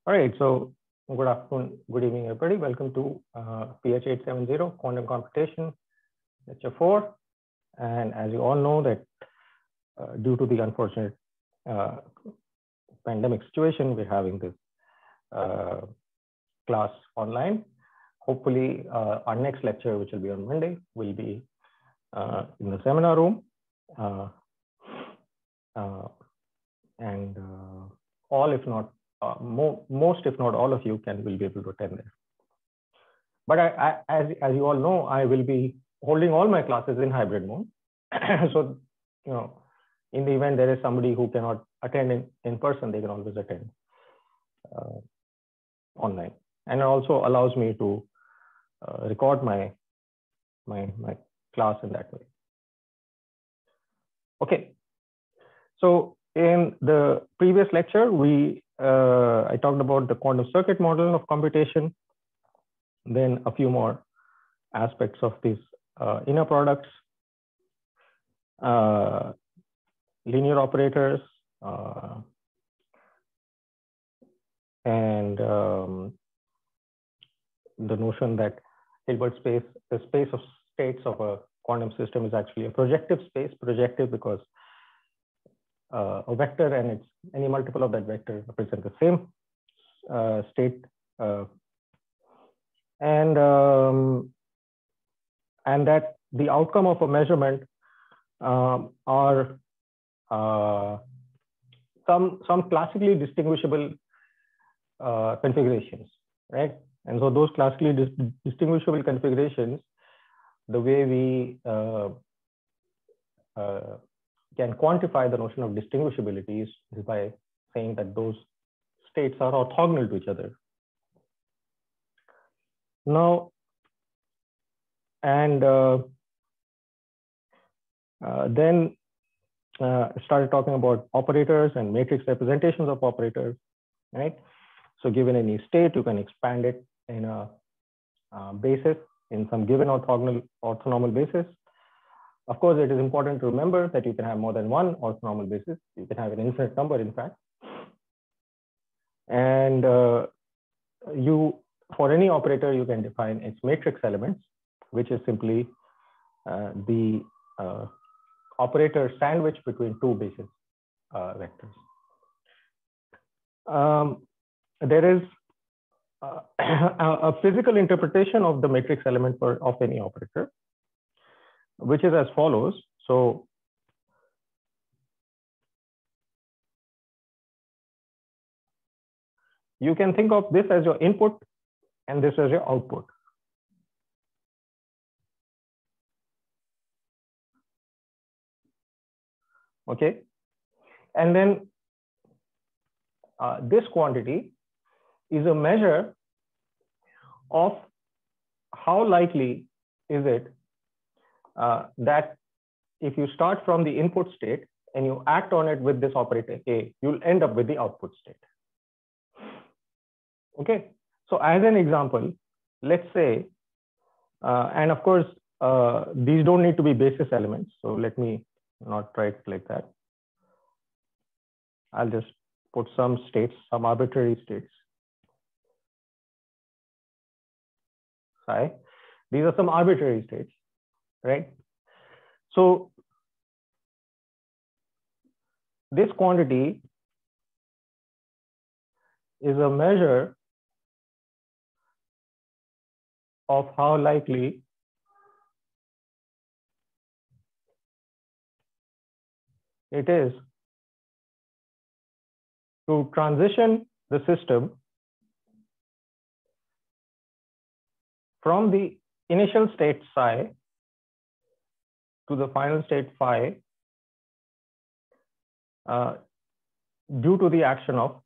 All right, so good afternoon, good evening, everybody. Welcome to PH 870 Quantum Computation, Lecture 4. And as you all know that due to the unfortunate pandemic situation, we're having this class online. Hopefully, our next lecture, which will be on Monday, will be in the seminar room. All, if not most, if not all of you will be able to attend there. But as you all know, I will be holding all my classes in hybrid mode. So, in the event there is somebody who cannot attend in person, they can always attend online. And it also allows me to record my class in that way. Okay. So in the previous lecture, I talked about the quantum circuit model of computation, then a few more aspects of these inner products, linear operators, and the notion that Hilbert space, the space of states of a quantum system, is actually a projective space. Projective because a vector and any multiple of that vector represent the same state, and that the outcome of a measurement are some classically distinguishable configurations, right? And so those classically distinguishable configurations, the way we can quantify the notion of distinguishability is by saying that those states are orthogonal to each other. Now, and then started talking about operators and matrix representations of operators, right? So given any state, you can expand it in a basis, in some given orthonormal basis. Of course, it is important to remember that you can have more than one orthonormal basis. You can have an infinite number, in fact. And for any operator, you can define its matrix elements, which is simply the operator sandwich between two basis vectors. There is a physical interpretation of the matrix element of any operator, which is as follows. So you can think of this as your input and this as your output. Okay. And then this quantity is a measure of how likely is it that if you start from the input state and you act on it with this operator A, you'll end up with the output state. Okay, so as an example, let's say, and of course, these don't need to be basis elements. So let me not write it like that. I'll just put some states, some arbitrary states. Psi. These are some arbitrary states, right? So this quantity is a measure of how likely it is to transition the system from the initial state psi to the final state phi due to the action of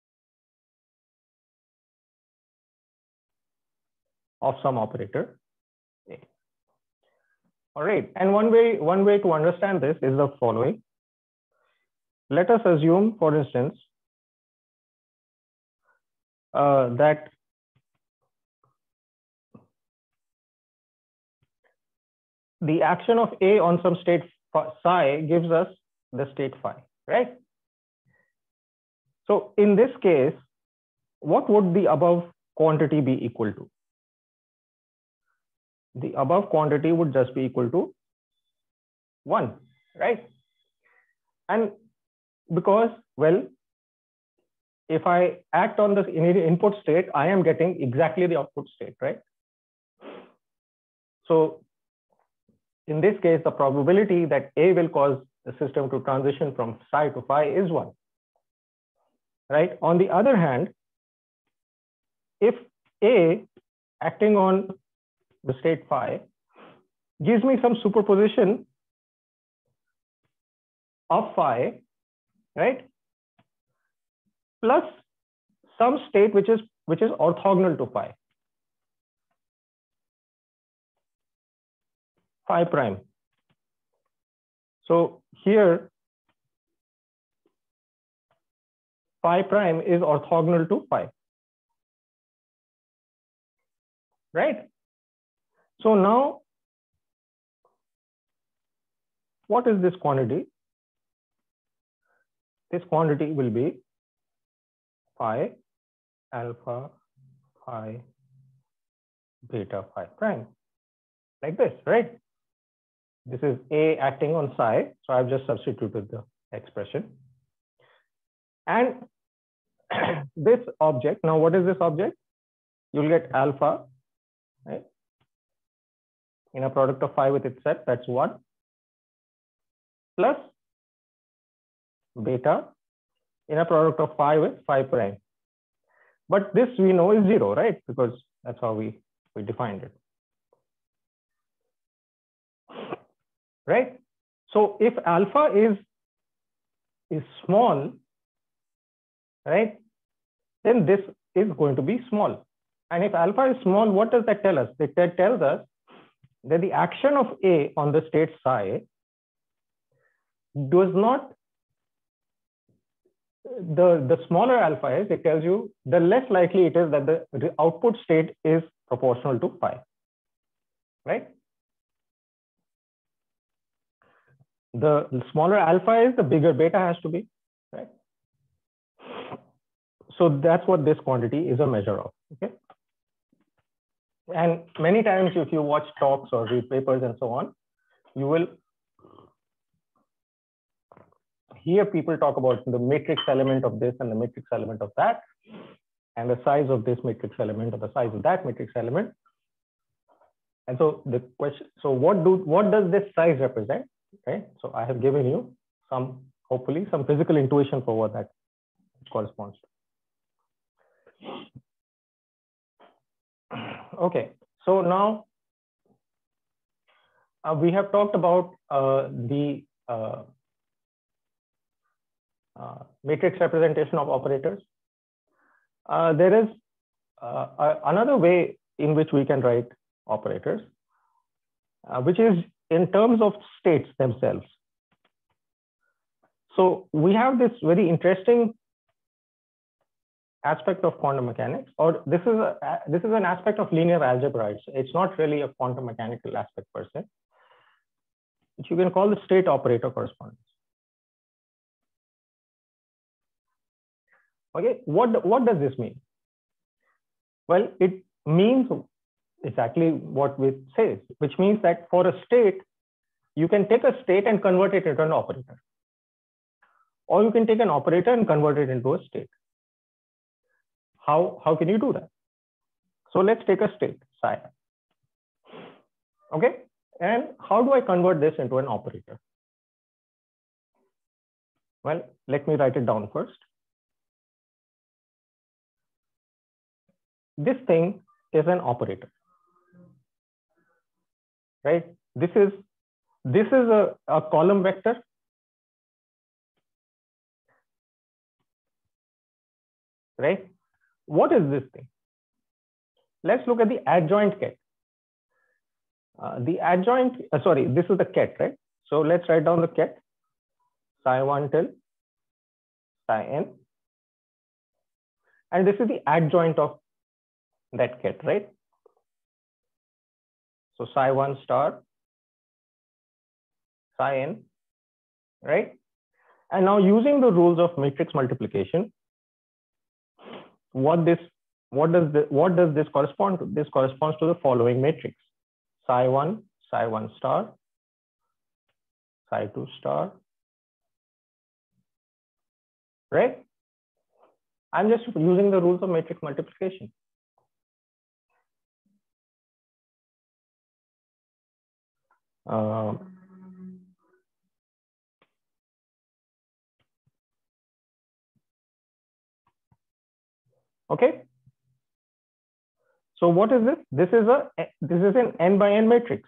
some operator A. All right, and one way to understand this is the following. Let us assume, for instance, that the action of A on some state psi gives us the state phi, right? So in this case, what would the above quantity be equal to? The above quantity would just be equal to 1, right? And because, well, if I act on this input state, I am getting exactly the output state, right? So in this case, the probability that A will cause the system to transition from psi to phi is 1, right? On the other hand, if A acting on the state phi gives me some superposition of phi, right, plus some state which is orthogonal to phi prime. So here phi prime is orthogonal to phi, right? So now what is this quantity? This quantity will be phi alpha phi beta phi prime, like this, right? This is A acting on psi, so I've just substituted the expression. And this object, now what is this object? You'll get alpha, right, in a product of phi with itself, that's 1, plus beta in a product of phi with phi prime. But this we know is 0, right? Because that's how we defined it. Right? So if alpha is small, right, then this is going to be small. And if alpha is small, what does that tell us? That tells us that the action of A on the state psi does not, the smaller alpha is, it tells you the less likely it is that the output state is proportional to phi, right? The smaller alpha is, the bigger beta has to be, right? So that's what this quantity is a measure of, okay? And many times if you watch talks or read papers and so on, you will hear people talk about the matrix element of this and the matrix element of that, and the size of this matrix element or the size of that matrix element. And so the question, so what does this size represent? Okay, so I have given you some, hopefully some physical intuition for what that corresponds to. Okay, so now we have talked about the matrix representation of operators. There is another way in which we can write operators, which is in terms of states themselves. So we have this very interesting aspect of quantum mechanics, or this is an aspect of linear algebra. It's not really a quantum mechanical aspect per se, which you can call the state operator correspondence. Okay, what does this mean? Well, it means exactly what it says, which means that for a state, you can take a state and convert it into an operator, or you can take an operator and convert it into a state. How can you do that? So let's take a state, psi. Okay, and how do I convert this into an operator? Well, let me write it down first. This thing is an operator, right? This is a column vector, right? What is this thing? Let's look at the adjoint ket. The adjoint, sorry, this is the ket, right? So let's write down the ket, psi1 till psi n. And this is the adjoint of that ket, right? So psi1 star, psi n, right? And now using the rules of matrix multiplication, what does this correspond to? This corresponds to the following matrix: psi1 star, psi2 star, right? I'm just using the rules of matrix multiplication. Okay. So what is this? This is an n by n matrix.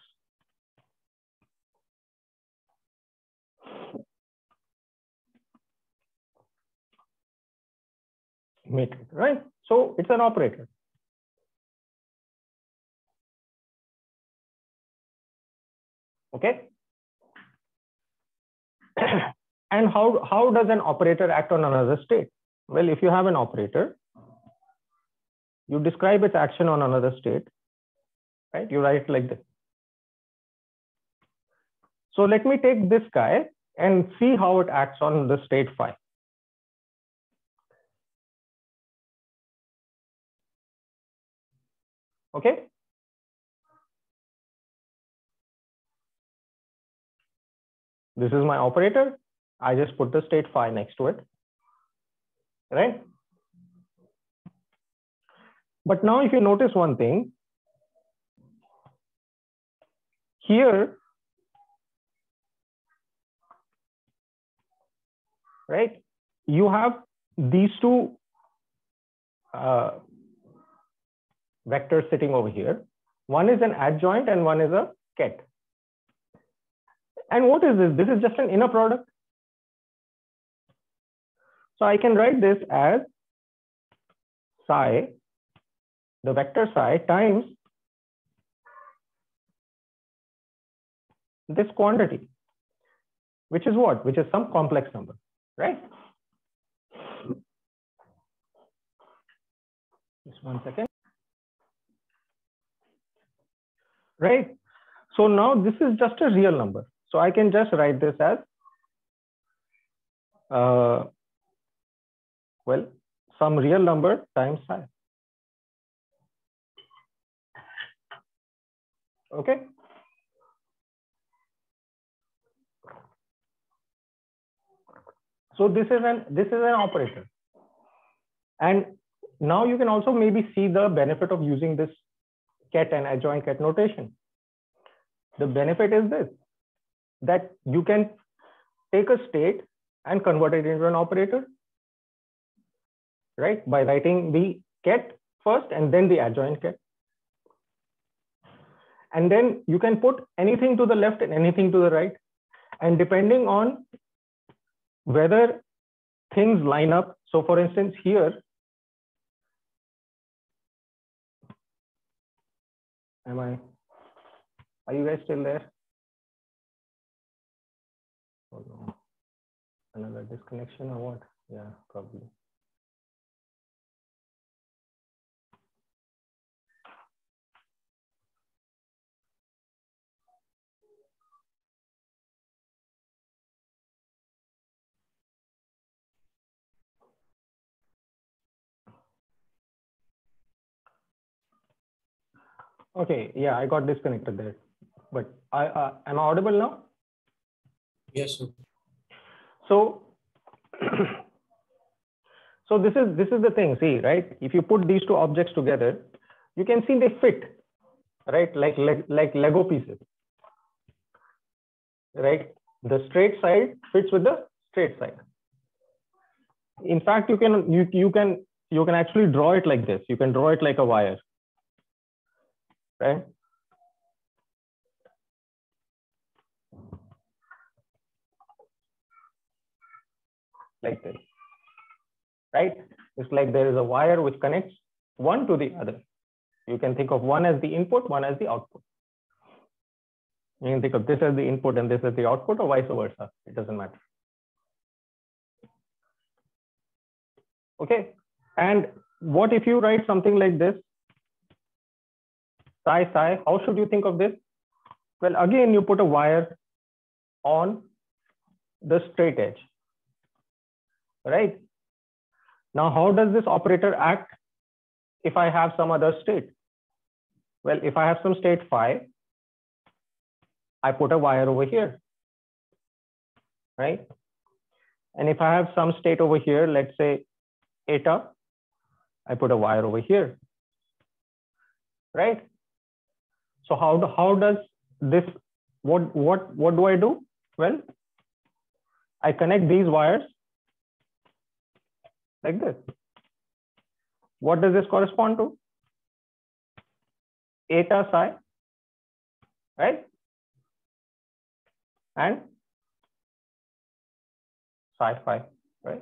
Matrix, right? So it's an operator. Okay. And how does an operator act on another state? Well, if you have an operator, you describe its action on another state, right? You write like this. So let me take this guy and see how it acts on the state phi. Okay. This is my operator. I just put the state phi next to it, right? But now if you notice one thing, here, right, you have these two vectors sitting over here. One is an adjoint and one is a ket. And what is this? This is just an inner product. So I can write this as psi, the vector psi, times this quantity, which is what? Which is some complex number, right? Just one second. Right. So now this is just a real number. So I can just write this as, well, some real number times psi. Okay. So this is an operator. And now you can also maybe see the benefit of using this ket and adjoint ket notation. The benefit is this, that you can take a state and convert it into an operator, right? By writing the ket first and then the adjoint ket. And then you can put anything to the left and anything to the right. And depending on whether things line up. So for instance, here, are you guys still there? Oh no, another disconnection or what? Yeah, probably. Okay, yeah, I got disconnected there, but am I audible now? Yes, sir. So, so this is the thing. See, right? If you put these two objects together, you can see they fit, right? Like Lego pieces, right? The straight side fits with the straight side. In fact, you can actually draw it like this. You can draw it like a wire, right? Like this, right? It's like there is a wire which connects one to the other. You can think of one as the input, one as the output. You can think of this as the input and this as the output, or vice versa. It doesn't matter. Okay. And what if you write something like this? Psi, how should you think of this? Well, again, you put a wire on the straight edge, right? Now, how does this operator act if I have some other state? Well, if I have some state phi, I put a wire over here, right? And if I have some state over here, let's say eta, I put a wire over here, right? So how does this, what do I do? Well, I connect these wires like this. What does this correspond to? Eta psi, right? And psi phi, right?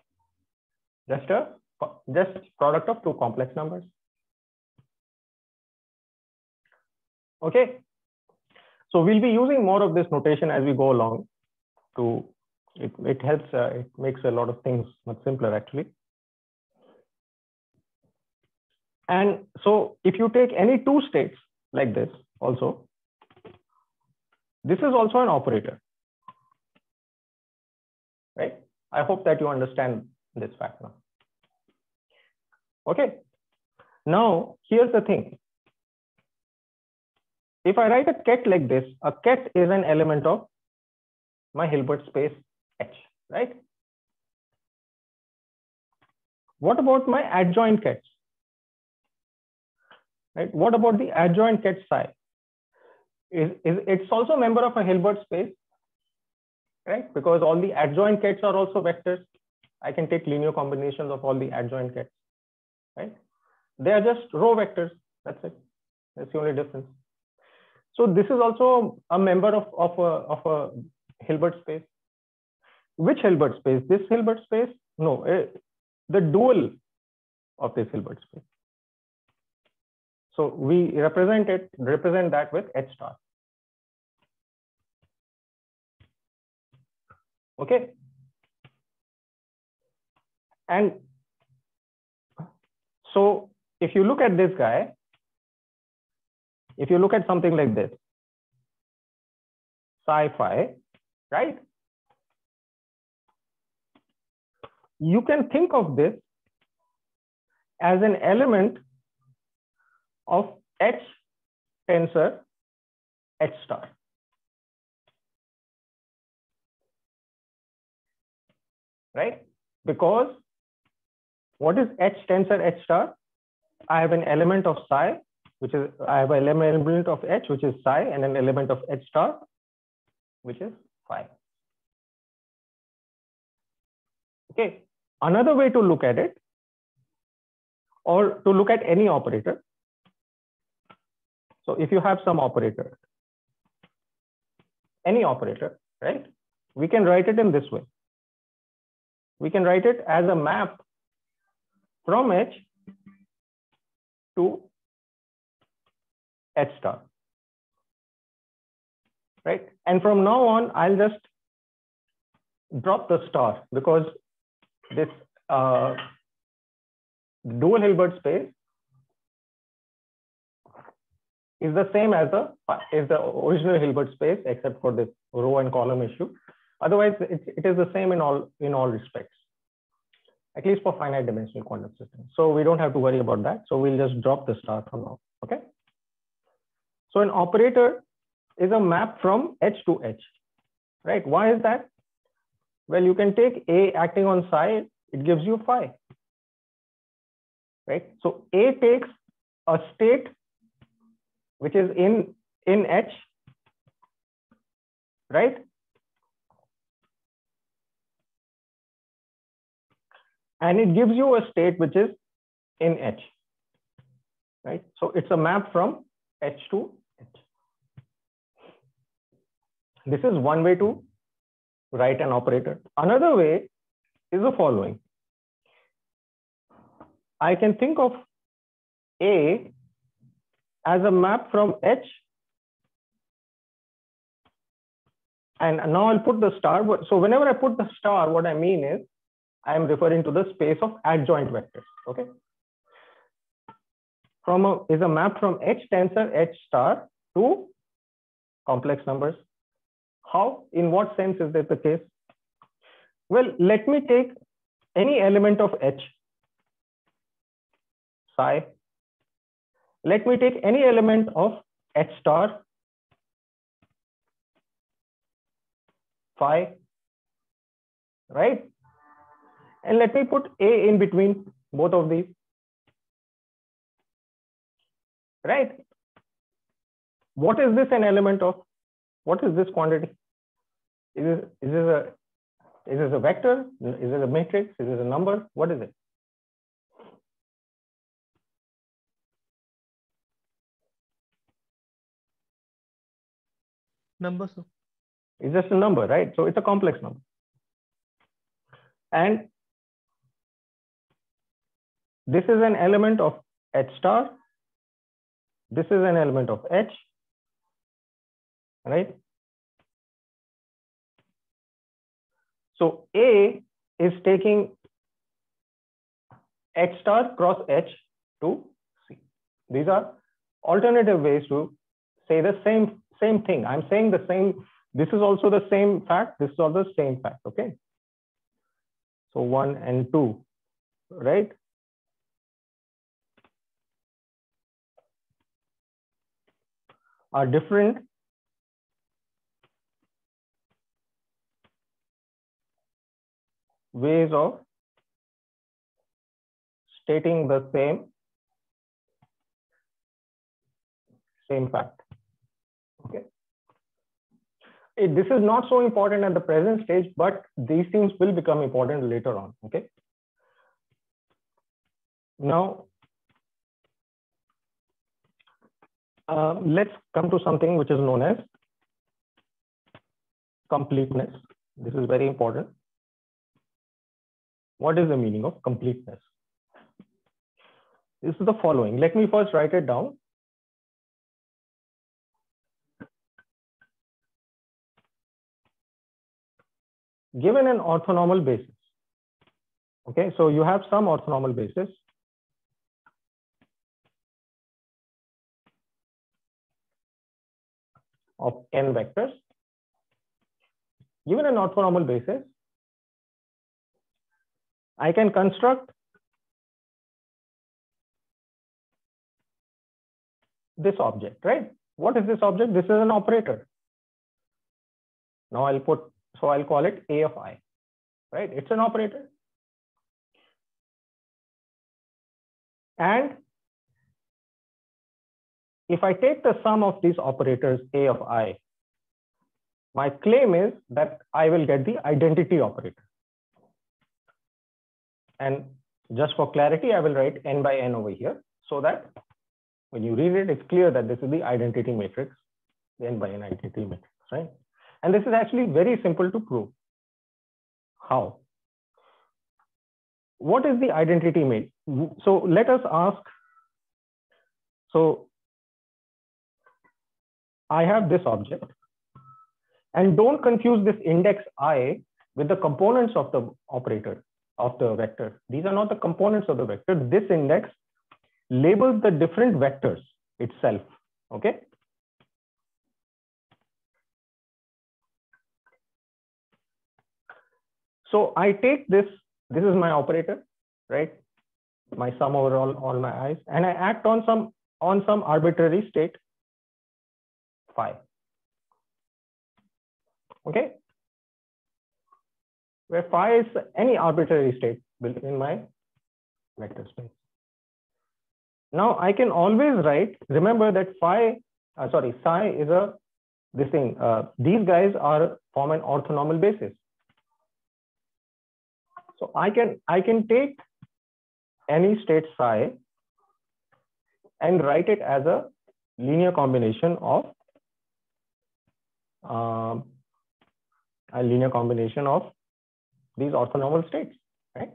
Just product of two complex numbers. Okay. So we'll be using more of this notation as we go along. It helps, it makes a lot of things much simpler actually. And so if you take any two states like this also, this is also an operator, right? I hope that you understand this fact now. Okay. Now, here's the thing. If I write a ket like this, a ket is an element of my Hilbert space H, right? What about my adjoint kets? Right? What about the adjoint ket psi? It's also a member of a Hilbert space, right? Because all the adjoint kets are also vectors. I can take linear combinations of all the adjoint kets, right? They are just row vectors. That's it. That's the only difference. So this is also a member of a Hilbert space. Which Hilbert space? This Hilbert space? No, the dual of this Hilbert space. So we represent that with H star. Okay. And so if you look at this guy, if you look at something like this, psi phi, right? You can think of this as an element of H tensor H star. Right? Because what is H tensor H star? I have an element of psi, which is, I have an element of H, which is psi, and an element of H star, which is phi. Okay. Another way to look at it, or to look at any operator. So if you have some operator, any operator, right? We can write it in this way. We can write it as a map from H to H star, right? And from now on, I'll just drop the star because this dual Hilbert space is the same as the original Hilbert space, except for this row and column issue. Otherwise, it is the same in all respects, at least for finite dimensional quantum systems. So we don't have to worry about that. So we'll just drop the star from now. Okay. So an operator is a map from H to H, right? Why is that? Well, you can take A acting on psi, it gives you phi, right? So A takes a state which is in H, right? And it gives you a state which is in H, right? So it's a map from H to H. This is one way to write an operator. Another way is the following. I can think of A as a map from H, and now I'll put the star. So whenever I put the star, what I mean is I am referring to the space of adjoint vectors. Okay. Is a map from H tensor H star to complex numbers. How? In what sense is that the case? Well, let me take any element of H psi. Let me take any element of H star, phi, right? And let me put A in between both of these, right? What is this an element of? What is this quantity? Is this a vector? Is it a matrix? Is it a number? What is it? Number, sir. It's just a number, right? So it's a complex number. And this is an element of H star. This is an element of H, right? So A is taking H star cross H to C. These are alternative ways to say the same thing. I'm saying the same. This is also the same fact. This is also the same fact. Okay. So 1 and 2, right? Are different ways of stating the same fact. Okay. This is not so important at the present stage, but these things will become important later on. Okay. Now, let's come to something which is known as completeness. This is very important. What is the meaning of completeness? This is the following. Let me first write it down. Given an orthonormal basis, okay, so you have some orthonormal basis of n vectors. Given an orthonormal basis, I can construct this object, right? What is this object? This is an operator. Now I'll call it A of I, right? It's an operator. And if I take the sum of these operators A of I, my claim is that I will get the identity operator. And just for clarity, I will write n by n over here so that when you read it, it's clear that this is the identity matrix, the n by n identity matrix, right? And this is actually very simple to prove. How? What is the identity matrix? So let us ask, so I have this object, and don't confuse this index I with the components of the operator of the vector. These are not the components of the vector. This index labels the different vectors itself, okay? So I take this is my operator, right? My sum over all my i's, and I act on some arbitrary state phi. Okay? Where phi is any arbitrary state in my vector space. Now I can always write, remember that psi is these guys form an orthonormal basis. So I can take any state psi and write it as a linear combination of these orthonormal states, right?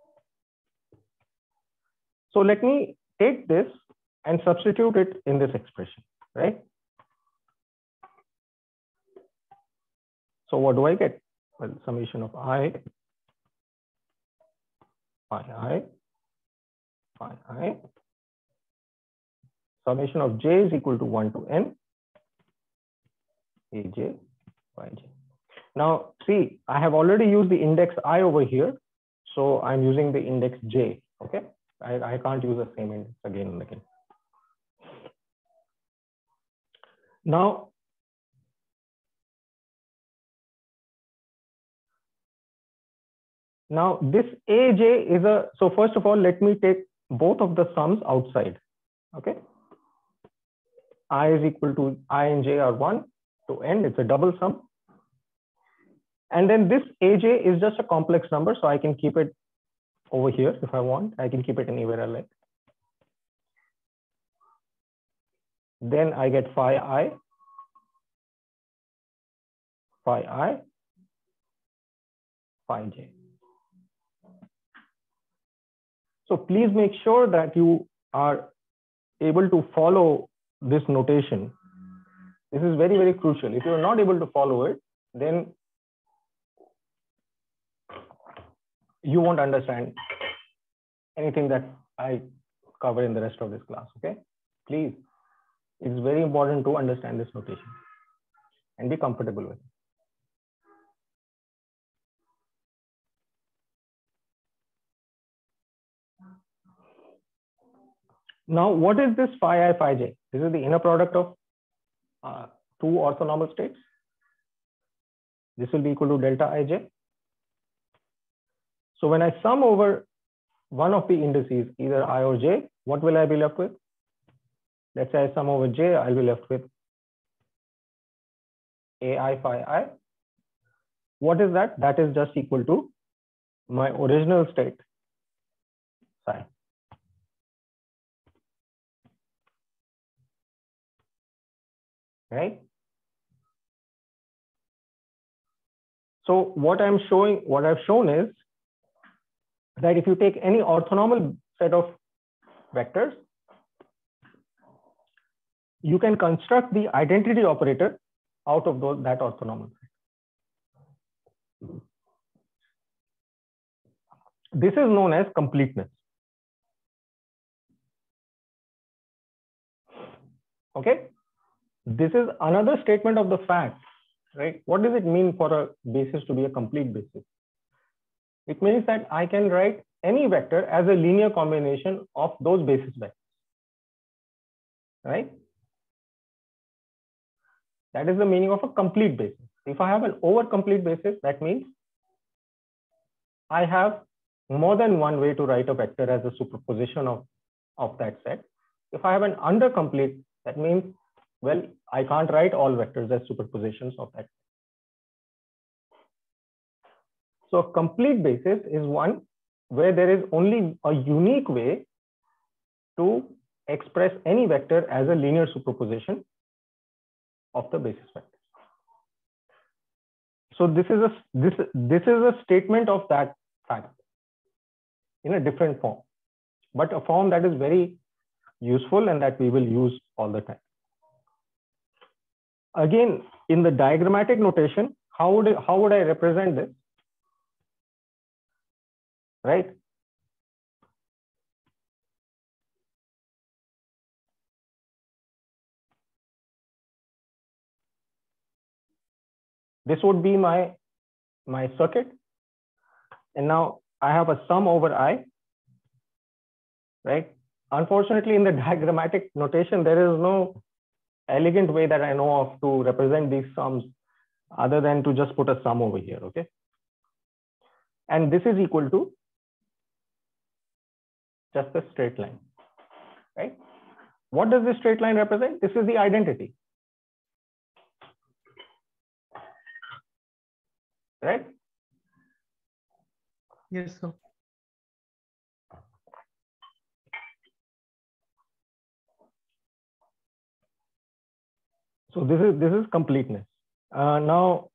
So let me take this and substitute it in this expression, right? So what do I get? Well, summation of I, phi I, summation of j is equal to 1 to n, aj, yj. Now, see, I have already used the index I over here, so I'm using the index j, okay? I can't use the same index again and again. Now, this AJ is a, so first of all, let me take both of the sums outside. Okay. I is equal to I and J are 1 to n, it's a double sum. And then this AJ is just a complex number, so I can keep it over here if I want. I can keep it anywhere I like. Then I get phi I, phi j. So please make sure that you are able to follow this notation. This is very, very crucial. If you are not able to follow it, then you won't understand anything that I cover in the rest of this class. Okay, please, it's very important to understand this notation and be comfortable with it. Now, what is this phi I, phi j? This is the inner product of two orthonormal states. This will be equal to delta ij. So when I sum over one of the indices, either I or j, what will I be left with? Let's say I sum over j, I'll be left with ai phi I. What is that? That is just equal to my original state psi. Right? So what I've shown is that if you take any orthonormal set of vectors, you can construct the identity operator out of that orthonormal set. This is known as completeness. Okay, this is another statement of the fact, right? What does it mean for a basis to be a complete basis? It means that I can write any vector as a linear combination of those basis vectors, right? That is the meaning of a complete basis. If I have an over-complete basis, that means I have more than one way to write a vector as a superposition of that set. If I have an under-complete, that means, well, I can't write all vectors as superpositions of that. So a complete basis is one where there is only a unique way to express any vector as a linear superposition of the basis vector. So this is a statement of that fact in a different form, but a form that is very useful and that we will use all the time. Again, in the diagrammatic notation, how would I represent this? Right? This would be my circuit. And now I have a sum over I, right? Unfortunately, in the diagrammatic notation, there is no elegant way that I know of to represent these sums other than to just put a sum over here, okay? And this is equal to just a straight line, right? What does this straight line represent? This is the identity, right? Yes, sir. So this is completeness. Now,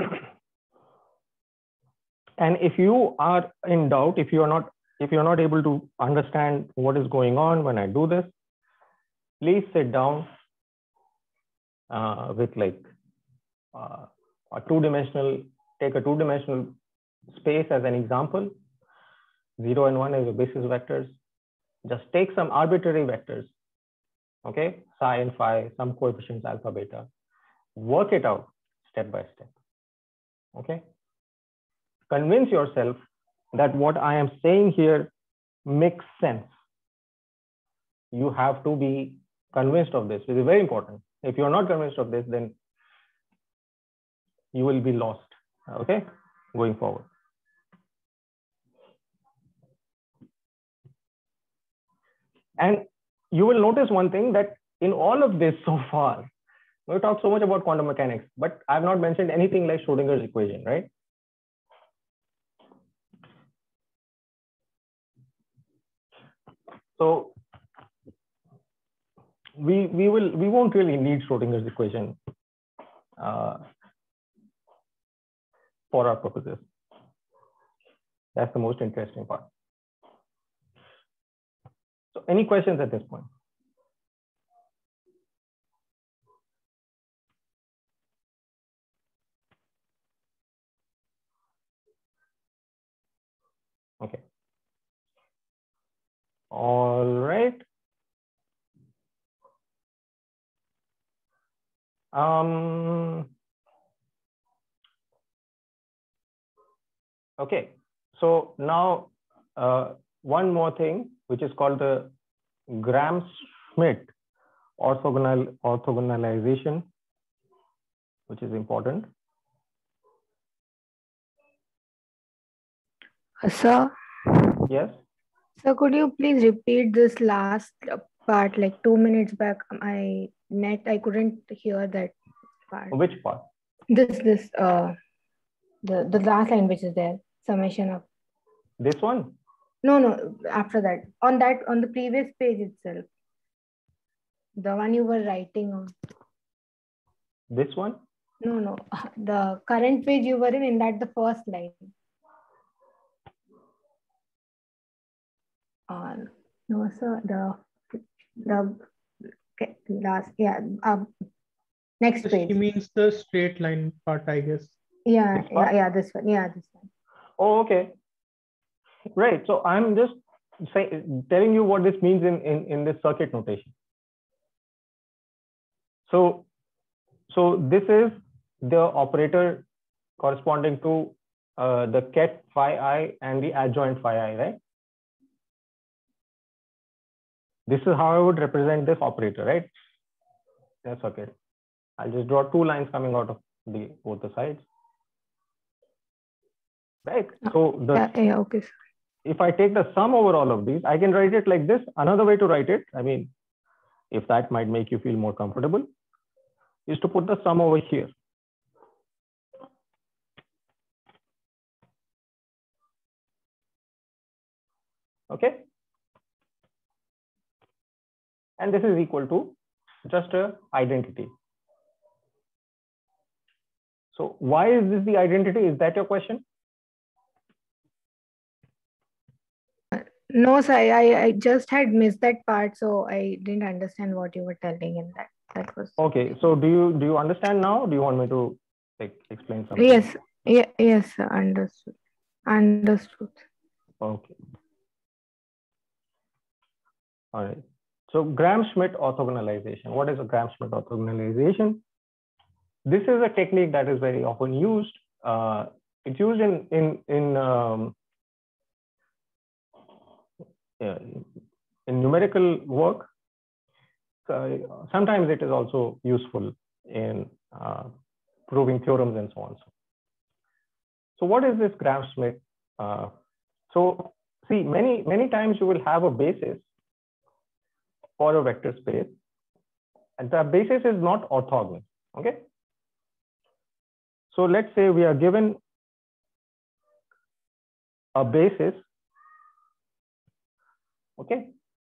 and if you are in doubt, if you're not able to understand what is going on when I do this, please sit down with like a two-dimensional, take a two-dimensional space as an example. 0 and 1 as your basis vectors. Just take some arbitrary vectors, okay, psi and phi, some coefficients alpha, beta, work it out step by step, okay? Convince yourself that what I am saying here makes sense, you have to be convinced of this. It is very important. If you're not convinced of this, then you will be lost, okay, going forward. And you will notice one thing, that in all of this so far, we talked so much about quantum mechanics, but I've not mentioned anything like Schrodinger's equation, right? So we won't really need Schrodinger's equation for our purposes. That's the most interesting part. So any questions at this point? Okay. All right. Okay. So now one more thing, which is called the Gram-Schmidt orthogonalization, which is important. Sir? Yes? So could you please repeat this last part, like 2 minutes back? I couldn't hear that part. Which part? The last line which is there, summation of. This one? No, after that. On the previous page itself. The one you were writing on. This one? No. The current page you were in that the first line. No, sir. The last, yeah. Next page. She means the straight line part, I guess. Yeah. This one. Yeah, this one. Oh, okay. Right. So I'm just telling you what this means in this circuit notation. So this is the operator corresponding to the ket phi I and the adjoint phi I, right? This is how I would represent this operator, right? That's okay. I'll just draw two lines coming out of both the sides. Right. So okay. If I take the sum over all of these, I can write it like this. Another way to write it, I mean, if that might make you feel more comfortable, is to put the sum over here. Okay. And this is equal to just an identity. So why is this the identity? Is that your question? No, sir, I just had missed that part, so I didn't understand what you were telling in that. That was okay. So do you understand now? Do you want me to explain something? Yes. Yes, sir. Understood. Okay. All right. So Gram-Schmidt orthogonalization. What is a Gram-Schmidt orthogonalization? This is a technique that is very often used. It's used in numerical work. Sometimes it is also useful in proving theorems and so on. So what is this Gram-Schmidt? So see, many times you will have a basis for a vector space, and the basis is not orthogonal. Okay. So let's say we are given a basis. Okay.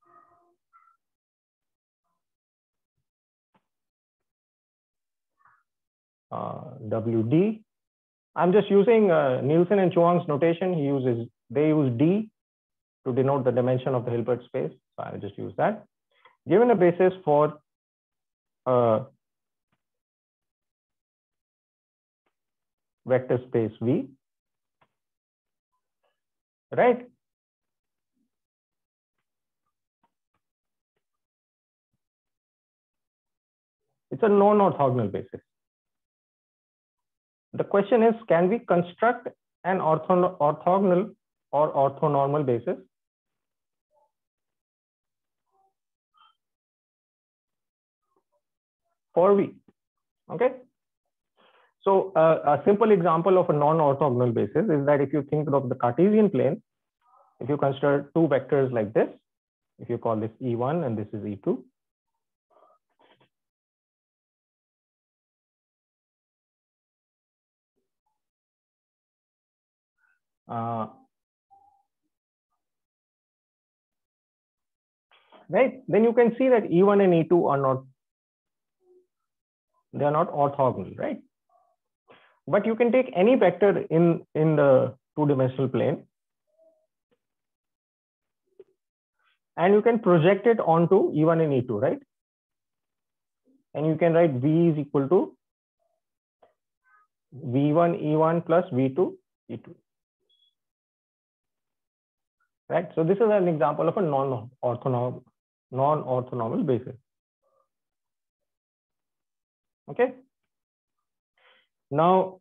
WD. I'm just using Nielsen and Chuang's notation. They use D to denote the dimension of the Hilbert space. So I'll just use that. Given a basis for vector space V, right? It's a non-orthogonal basis. The question is, can we construct an orthogonal or orthonormal basis? for V. Okay. So a simple example of a non-orthogonal basis is that if you think of the Cartesian plane, if you consider two vectors like this, if you call this E1 and this is E2, right, then you can see that E1 and E2 are not, they are not orthogonal, right? But you can take any vector in the two-dimensional plane and you can project it onto E1 and E2, right? And you can write V is equal to V1 E1 plus V2 E2. Right? So this is an example of a non-orthonormal basis. Okay. Now,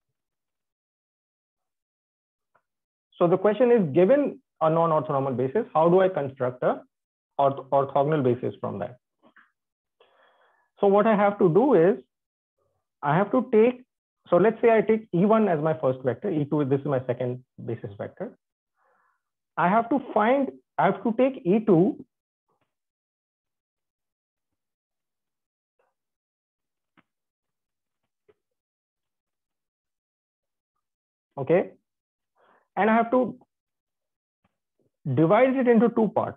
so the question is, given a non-orthonormal basis, how do I construct a orthogonal basis from that? So what I have to do is, I have to take, so let's say I take E1 as my first vector, E2, this is my second basis vector. I have to take E2 okay, and I have to divide it into two parts.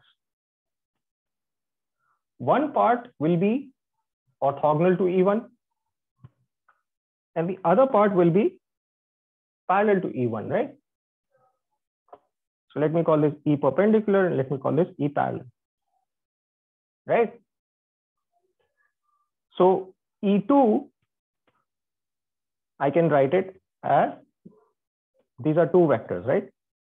One part will be orthogonal to E1 and the other part will be parallel to E1, right? So let me call this E perpendicular and let me call this E parallel, right? So E2, I can write it as, these are two vectors, right?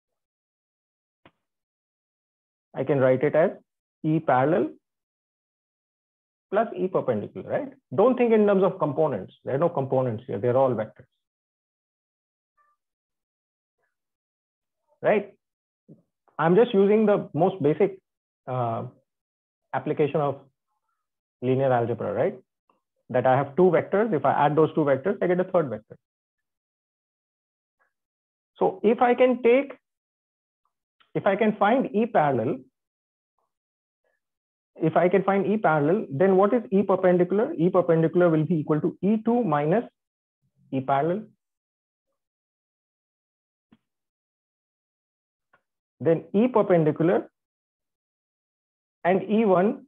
I can write it as E parallel plus E perpendicular, right? Don't think in terms of components. There are no components here. They're all vectors, right? I'm just using the most basic application of linear algebra, right? That I have two vectors. If I add those two vectors, I get a third vector. So if I can find E parallel, then what is E perpendicular? E perpendicular will be equal to E2 minus E parallel. Then E perpendicular and E1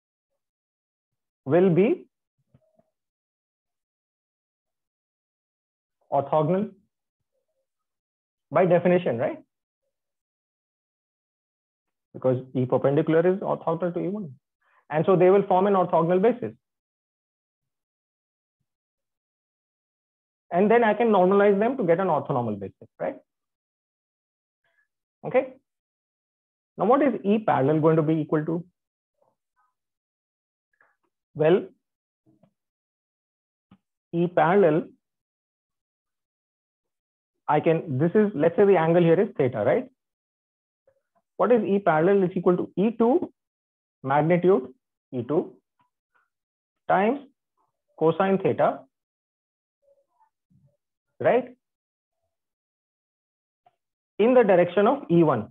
will be orthogonal by definition, right? Because E perpendicular is orthogonal to E1. And so they will form an orthogonal basis. And then I can normalize them to get an orthonormal basis, right? Okay. Now what is E parallel going to be equal to? Well, E parallel, this is, let's say the angle here is theta, right? What is E parallel? Is equal to E2 magnitude E2 times cosine theta, right? In the direction of E1.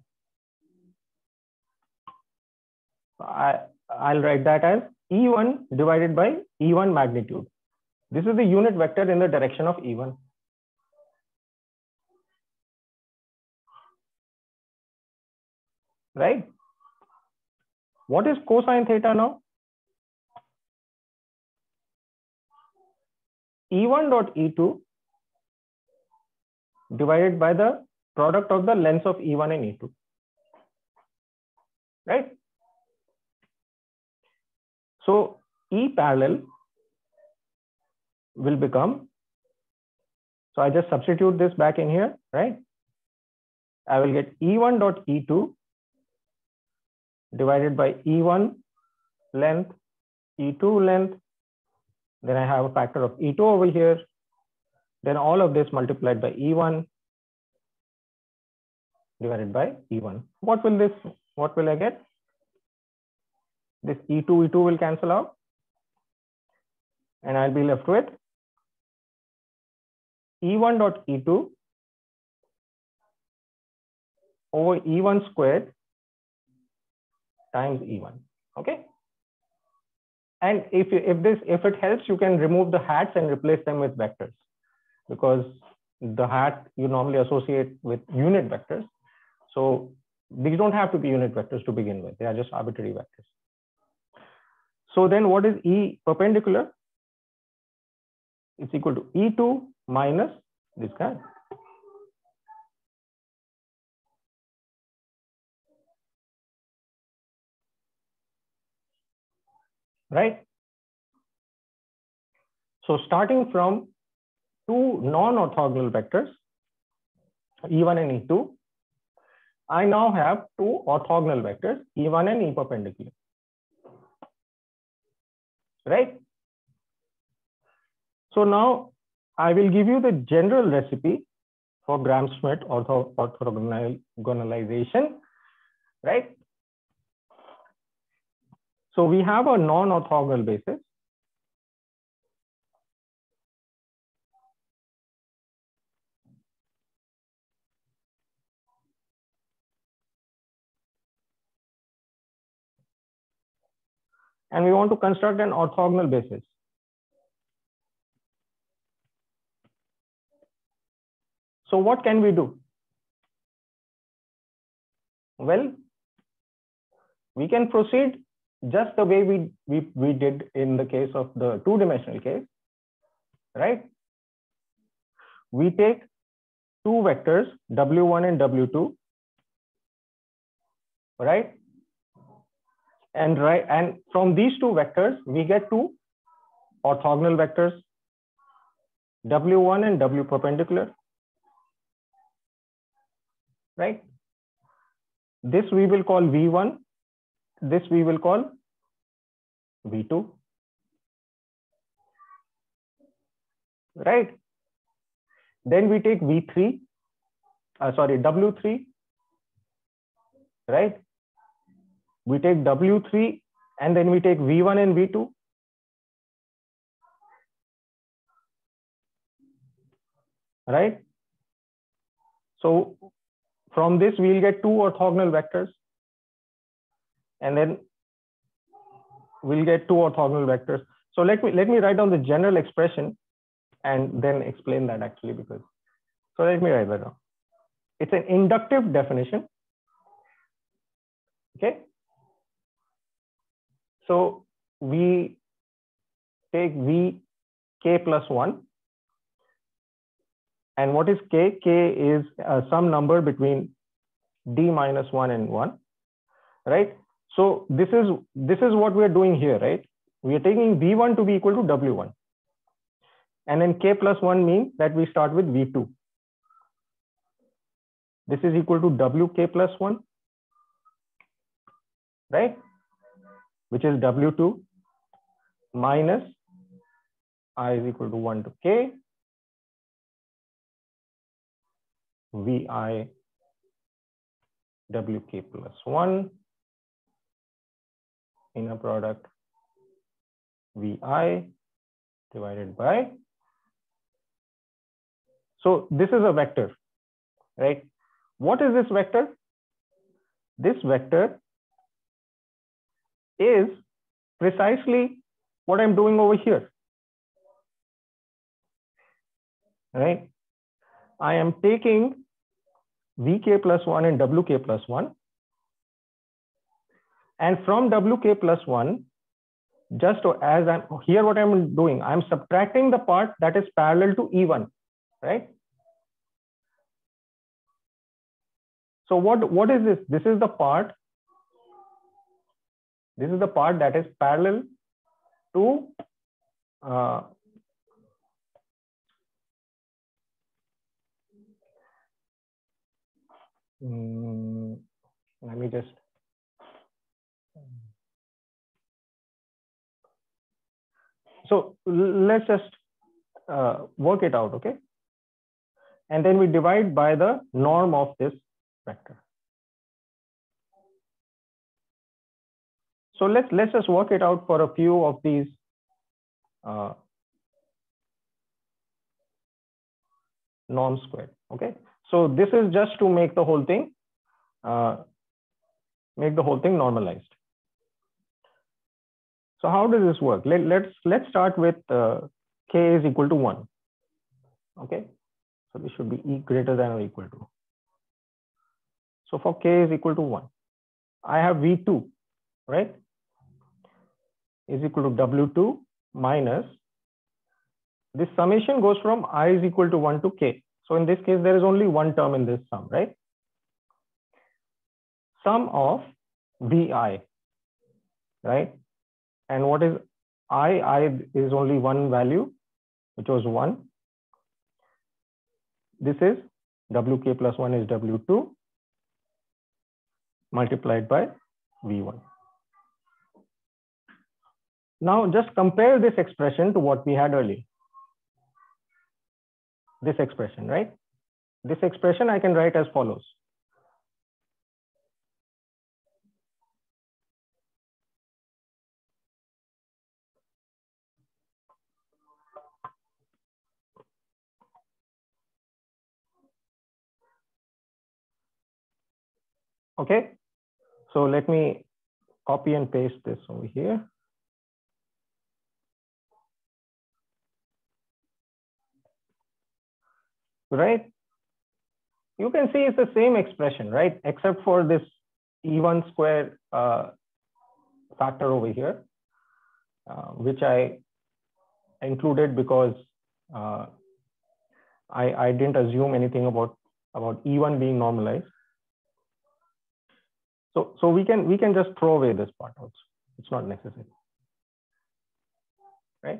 I'll write that as E1 divided by E1 magnitude. This is the unit vector in the direction of E1. Right? What is cosine theta now? E1 dot E2 divided by the product of the lengths of E1 and E2. Right? So E parallel will become, so I just substitute this back in here, right? I will get E1 dot E2 divided by E1 length, E2 length, then I have a factor of E2 over here, then all of this multiplied by E1 divided by E1. What will I get? This E2 will cancel out. and I'll be left with E1 dot E2 over E1 squared times E1. Okay. And if it helps, you can remove the hats and replace them with vectors, because the hat you normally associate with unit vectors. So these don't have to be unit vectors to begin with. They are just arbitrary vectors. So then what is E perpendicular? It's equal to E2 minus this guy. Right? So starting from two non-orthogonal vectors, E1 and E2, I now have two orthogonal vectors, E1 and E perpendicular. Right? So now I will give you the general recipe for Gram-Schmidt orthogonalization, right? So we have a non-orthogonal basis. And we want to construct an orthogonal basis. So what can we do? Well, we can proceed just the way we did in the case of the two-dimensional case, right? We take two vectors, W1 and W2, right? And from these two vectors, we get two orthogonal vectors, W1 and W perpendicular, right? This we will call V1, this we will call V2, right? Then we take W3, right? We take W3 and then we take V1 and V2. Right? So from this, we'll get two orthogonal vectors. And then we'll get two orthogonal vectors. So let me write down the general expression and then explain that actually, because, so let me write that down. It's an inductive definition. Okay. So we take Vk plus 1. And what is K? K is some number between D minus 1 and 1, right? So this is what we are doing here, right? We are taking V1 to be equal to W1. And then K plus 1 means that we start with V2. This is equal to WK plus 1, right? Which is W2 minus I is equal to 1 to K, Vi WK plus 1, inner product Vi divided by. So this is a vector, right? What is this vector? This vector is precisely what I'm doing over here, right? I am taking Vk plus 1 and Wk plus 1. And from Wk plus 1, just as I'm here, what I'm doing, I'm subtracting the part that is parallel to E1, right? So what is this? This is the part that is parallel to let me just so let's just work it out, okay? And then we divide by the norm of this vector. So let's just work it out for a few of these norm squared. Okay, so this is just to make the whole thing normalized. So how does this work? Let's start with k is equal to 1. Okay, so this should be e greater than or equal to. So for k is equal to 1, I have V2, right, is equal to W2 minus, this summation goes from I is equal to 1 to k. So in this case, there is only one term in this sum, right? Sum of Vi, right? And what is I? I is only one value, which was 1. This is Wk plus 1 is W2 multiplied by V1. Now just compare this expression to what we had earlier. This expression, right? This expression I can write as follows. Okay, so let me copy and paste this over here. Right? You can see it's the same expression, right? Except for this E1 square factor over here, which I included because I didn't assume anything about E1 being normalized. So we can just throw away this part also. It's not necessary, right?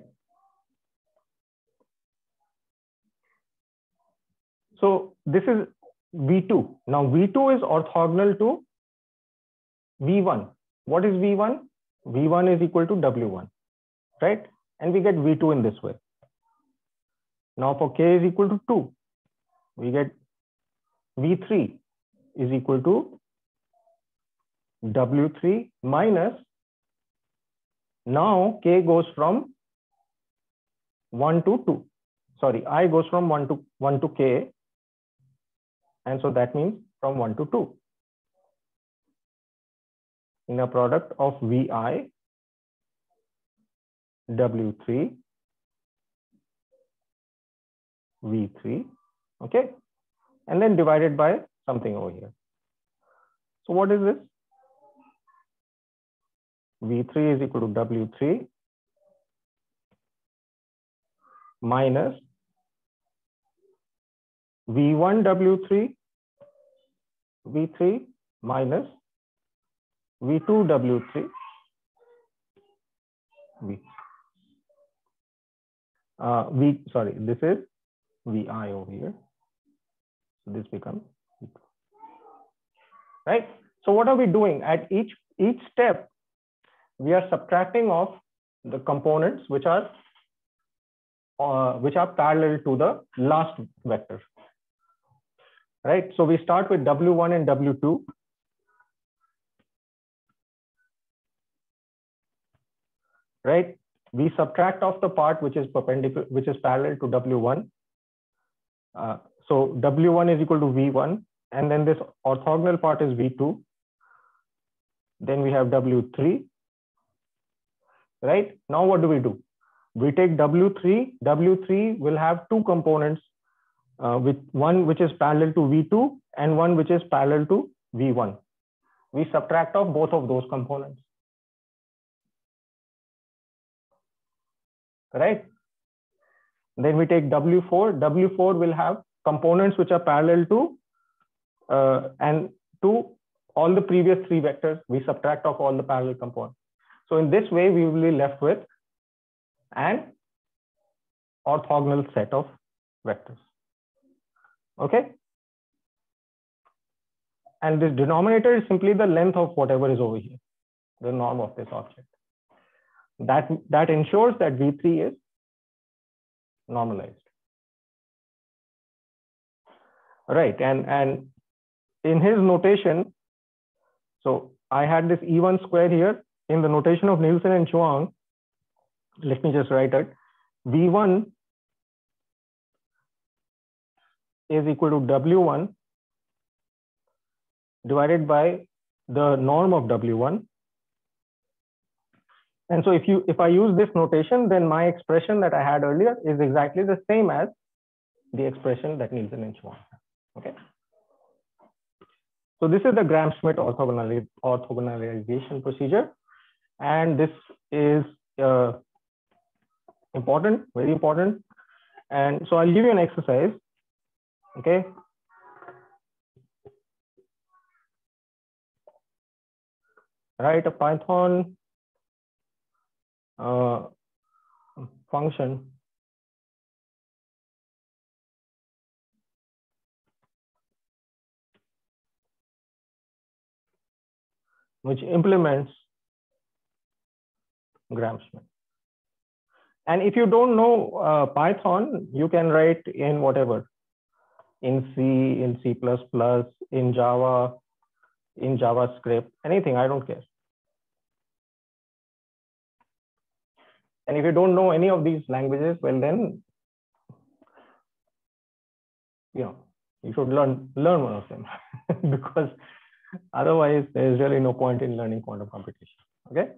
So this is V2. Now V2 is orthogonal to V1. What is V1? V1 is equal to W1, right? And we get V2 in this way. Now for k is equal to 2, we get V3 is equal to W3 minus, now k goes from 1 to 2. Sorry, I goes from 1 to k. And so that means from 1 to 2. Inner product of Vi, W3, V3, okay? And then divided by something over here. So what is this? V3 is equal to W3 minus V1 W3 V3 minus V2 W3 sorry, this is Vi over here. So this becomes V2. Right? So what are we doing? At each step, we are subtracting off the components which are parallel to the last vector. Right? So we start with W1 and W2. Right? We subtract off the part which is perpendicular, which is parallel to W1. So W1 is equal to V1, and then this orthogonal part is V2. Then we have W3. Right? Now what do? We take W3. W3 will have two components, with one which is parallel to V2 and one which is parallel to V1. We subtract off both of those components. Right? Then we take W4. W4 will have components which are parallel to and to all the previous three vectors. We subtract off all the parallel components. So in this way, we will be left with an orthogonal set of vectors. Okay? And this denominator is simply the length of whatever is over here, the norm of this object. That ensures that V3 is normalized. Right, and in his notation, so I had this E1 square here. In the notation of Nielsen and Chuang, let me just write it. V1 is equal to W1 divided by the norm of W1. And so if I use this notation, then my expression that I had earlier is exactly the same as the expression that Nielsen and Schwann. Okay. So this is the Gram-Schmidt orthogonalization procedure. And this is important, very important. And so I'll give you an exercise. Okay. Write a Python function which implements Gram-Schmidt. And if you don't know Python, you can write in whatever, in C, in C++, in Java, in JavaScript, anything, I don't care. And if you don't know any of these languages, well then, you should learn one of them because otherwise there is really no point in learning quantum computation. Okay.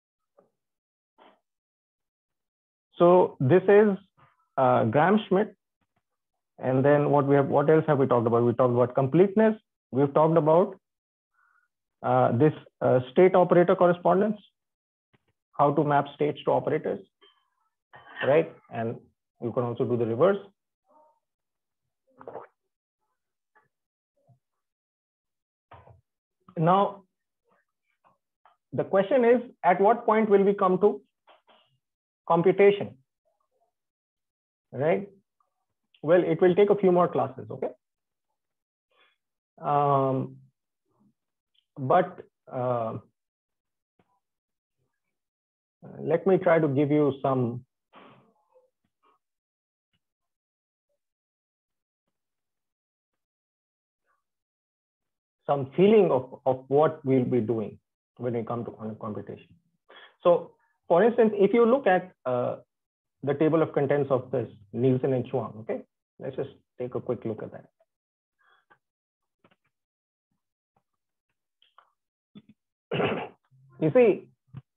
So this is Gram-Schmidt. And then what else have we talked about? We talked about completeness. We've talked about this state operator correspondence, how to map states to operators, right? And you can also do the reverse. Now, the question is, at what point will we come to computation, right? Well, it will take a few more classes, okay? Let me try to give you some feeling of what we'll be doing when we come to quantum computation. So, for instance, if you look at the table of contents of this Nielsen and Schwann, okay, let's just take a quick look at that. You see,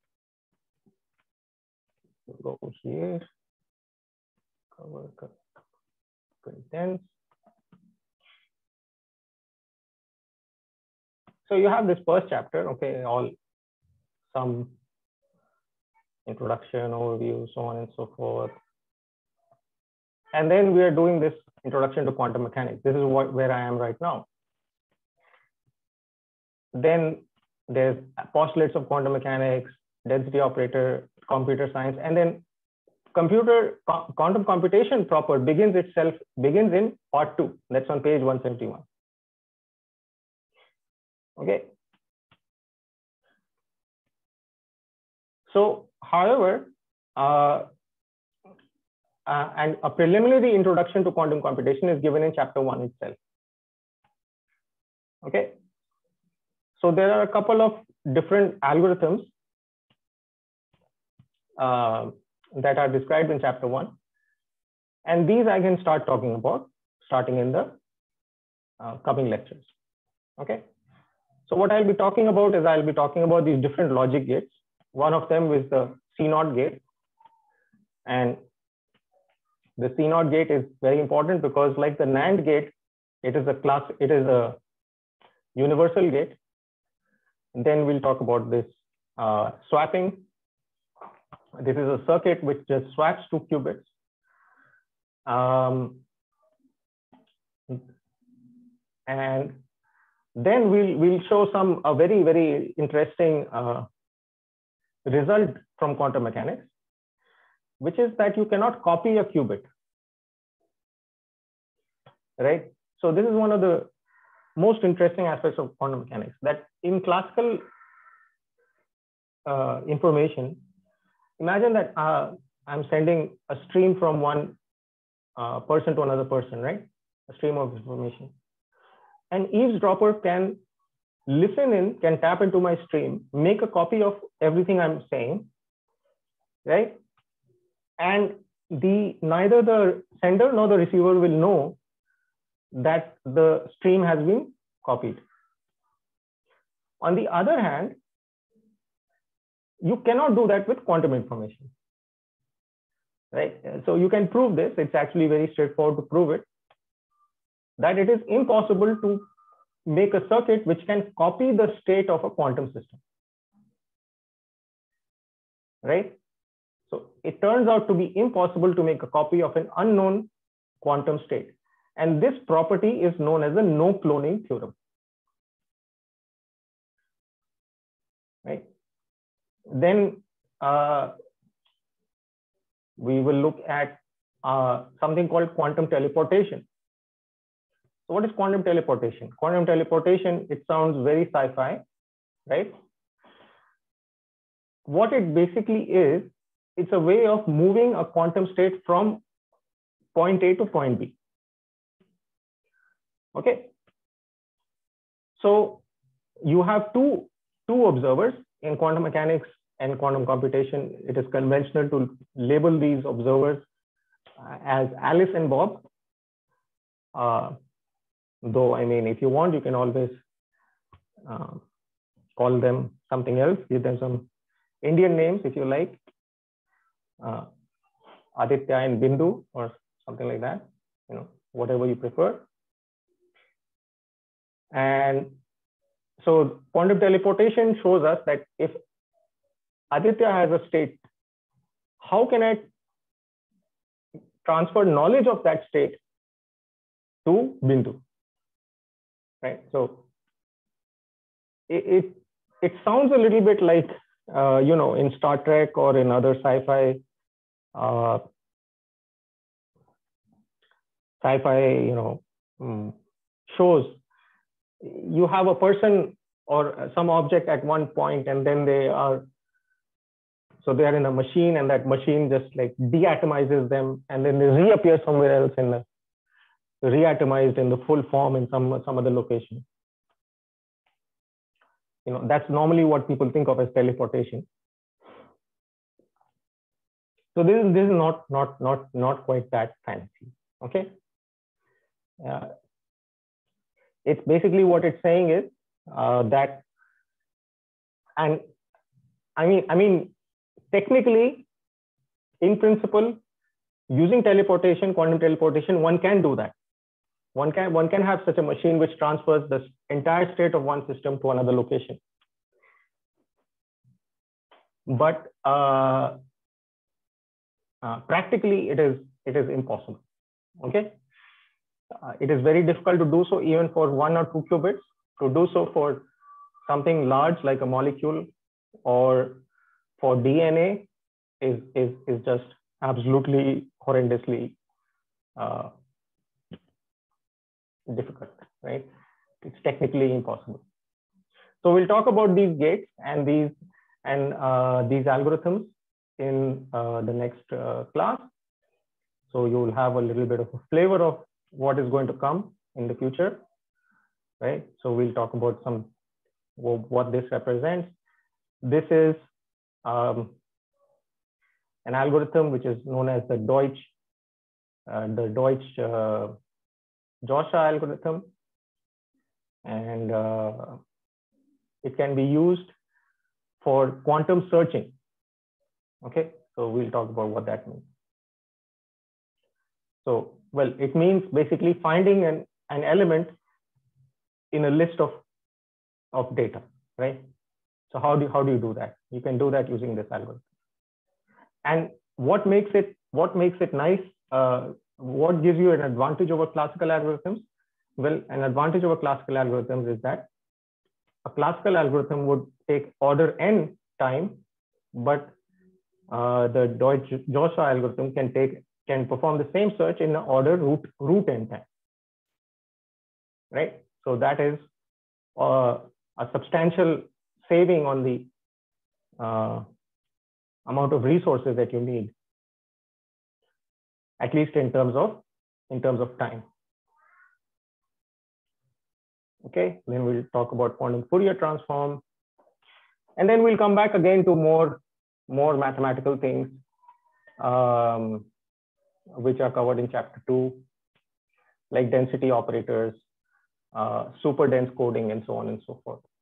go here, cover contents. So you have this first chapter, okay, some introduction, overview, so on and so forth. And then we are doing this introduction to quantum mechanics. This is where I am right now. Then there's postulates of quantum mechanics, density operator, computer science, and then quantum computation proper begins in part 2. That's on page 171. Okay. So, however, and a preliminary introduction to quantum computation is given in chapter 1 itself. Okay. So there are a couple of different algorithms that are described in chapter 1. And these I can start talking about starting in the coming lectures. Okay. So what I'll be talking about is I'll be talking about these different logic gates. One of them is the CNOT gate. And the CNOT gate is very important because, like the NAND gate, it is a universal gate. And then we'll talk about this swapping. This is a circuit which just swaps 2 qubits. And then we'll show a very, very interesting result from quantum mechanics, which is that you cannot copy a qubit, right? So this is one of the most interesting aspects of quantum mechanics, that in classical information, imagine that I'm sending a stream from one person to another person, right? A stream of information. An eavesdropper can listen in, can tap into my stream, make a copy of everything I'm saying, right? And neither the sender nor the receiver will know that the stream has been copied. On the other hand, you cannot do that with quantum information, right? So you can prove this. It's actually very straightforward to prove it, that it is impossible to make a circuit which can copy the state of a quantum system, right? So it turns out to be impossible to make a copy of an unknown quantum state. And this property is known as the no cloning theorem, right? Then we will look at something called quantum teleportation. So what is quantum teleportation? Quantum teleportation, it sounds very sci-fi, right? What it basically is, it's a way of moving a quantum state from point A to point B. Okay. So you have two observers in quantum mechanics and quantum computation. It is conventional to label these observers as Alice and Bob. Though, I mean, if you want, you can always call them something else, give them some Indian names if you like, Aditya and Bindu or something like that, you know, whatever you prefer. And so quantum teleportation shows us that if Aditya has a state, how can I transfer knowledge of that state to Bindu, right? So it sounds a little bit like, you know, in Star Trek or in other sci-fi, you know, shows. You have a person or some object at one point, and then they are in a machine, and that machine just like deatomizes them, and then they reappear somewhere else in the reatomized in the full form in some other location. You know, that's normally what people think of as teleportation. So this is not quite that fancy. Okay. It's basically what it's saying is that, and I mean, technically, in principle, using teleportation, quantum teleportation, one can do that. One can have such a machine which transfers the entire state of one system to another location. But practically, it is impossible. Okay. It is very difficult to do so even for 1 or 2 qubits. To do so for something large like a molecule or for DNA is just absolutely horrendously difficult, right? It's technically impossible. So we'll talk about these gates and these algorithms in the next class. So you will have a little bit of a flavor of what is going to come in the future, right? So we'll talk about what this represents. This is an algorithm which is known as the Deutsch-Jossa algorithm, and it can be used for quantum searching. Okay, so we'll talk about what that means. So, well, it means basically finding an element in a list of data, right? So how do you do that? You can do that using this algorithm. And what makes it nice? What gives you an advantage over classical algorithms? Well, an advantage over classical algorithms is that a classical algorithm would take order n time, but the Deutsch-Jossa algorithm can perform the same search in the order root n time, right? So that is a substantial saving on the amount of resources that you need, at least in terms of time. Okay, then we'll talk about quantum Fourier transform, and then we'll come back again to more mathematical things, which are covered in chapter 2. like density operators, super dense coding, and so on and so forth.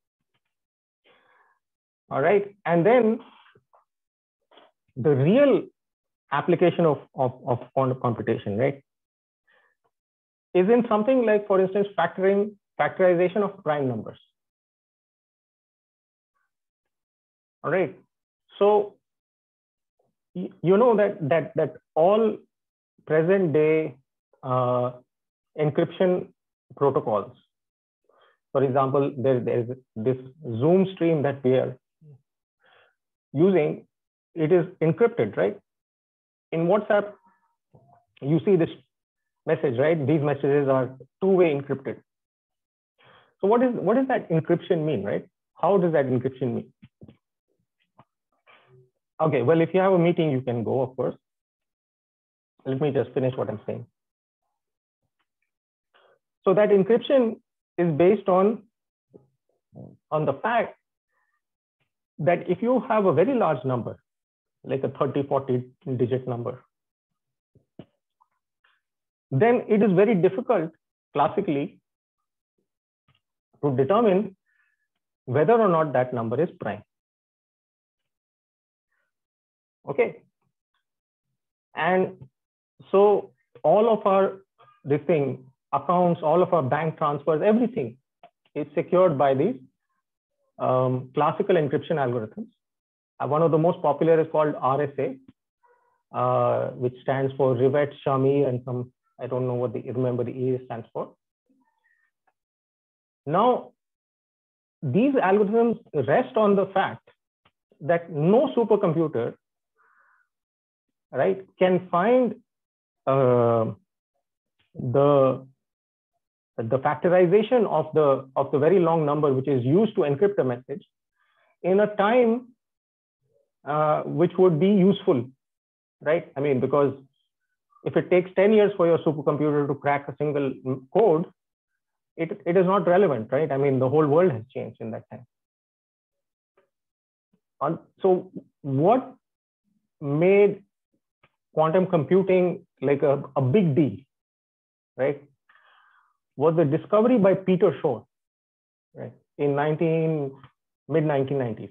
All right, and then the real application of quantum computation, right, is in something like, for instance, factorization of prime numbers. All right, so you know that all present day encryption protocols, for example, there's this Zoom stream that we are using, it is encrypted, right? In WhatsApp, you see this message, right? These messages are two-way encrypted. So what does that encryption mean, right? How does that encryption mean? Okay, well, if you have a meeting, you can go, of course. Let me just finish what I'm saying. So that encryption is based on the fact that if you have a very large number, like a 30, 40 digit number, then it is very difficult classically to determine whether or not that number is prime. Okay. And so all of our accounts, all of our bank transfers, everything is secured by these classical encryption algorithms. One of the most popular is called RSA, which stands for Rivet, Shamir, and some, I don't know what remember the E stands for. Now, these algorithms rest on the fact that no supercomputer, right, can find the factorization of the very long number which is used to encrypt a message in a time which would be useful, right? I mean, because if it takes 10 years for your supercomputer to crack a single code, it is not relevant, right? I mean, the whole world has changed in that time. So what made quantum computing like a big deal, right, was the discovery by Peter Shor, right, in mid-1990s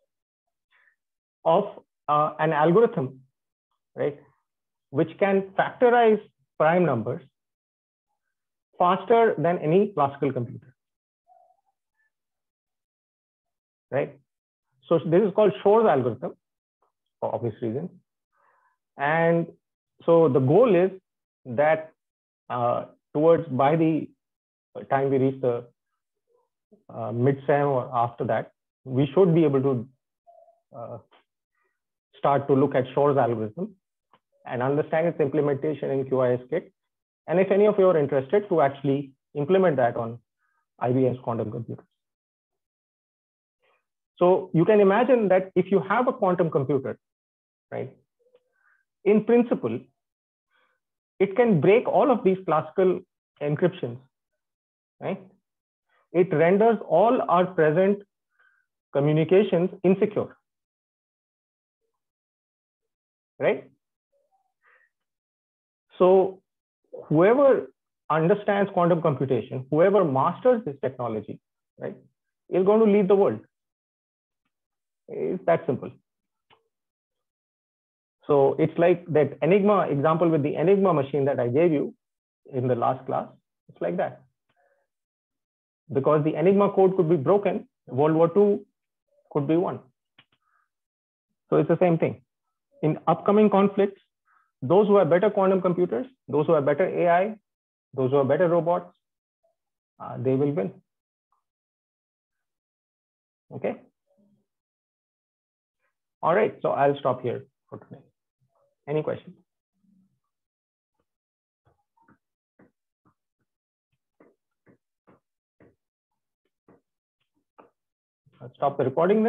of an algorithm, right, which can factorize prime numbers faster than any classical computer, right? So this is called Shor's algorithm for obvious reasons. And so the goal is that by the time we reach the mid-sem or after that, we should be able to start to look at Shor's algorithm and understand its implementation in QIS-Kit. And if any of you are interested, to actually implement that on IBM's quantum computers. So you can imagine that if you have a quantum computer, right, in principle, it can break all of these classical encryptions, right? It renders all our present communications insecure, right? So whoever understands quantum computation, whoever masters this technology, right, is going to lead the world. It's that simple. So it's like that Enigma example with the Enigma machine that I gave you in the last class. It's like that. Because the Enigma code could be broken, World War II could be won. So it's the same thing. In upcoming conflicts, those who have better quantum computers, those who have better AI, those who have better robots, they will win. Okay. All right, so I'll stop here for today. Any questions? I'll stop the recording then.